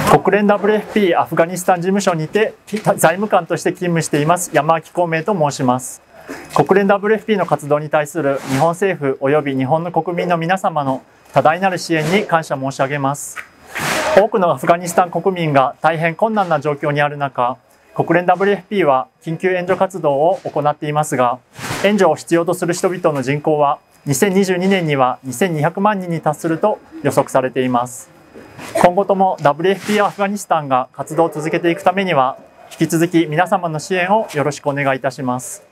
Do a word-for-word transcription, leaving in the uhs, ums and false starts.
国連 ダブリューエフピー アフガニスタン事務所にて財務官として勤務しています山脇孔明と申します。国連 ダブリューエフピー の活動に対する日本政府及び日本の国民の皆様の多大なる支援に感謝申し上げます。多くのアフガニスタン国民が大変困難な状況にある中、国連 ダブリューエフピー は緊急援助活動を行っていますが、援助を必要とする人々の人口はにせんにじゅうにねんにはにせんにひゃくまんにんに達すると予測されています。今後とも ダブリューエフピー アフガニスタンが活動を続けていくためには、引き続き皆様の支援をよろしくお願いいたします。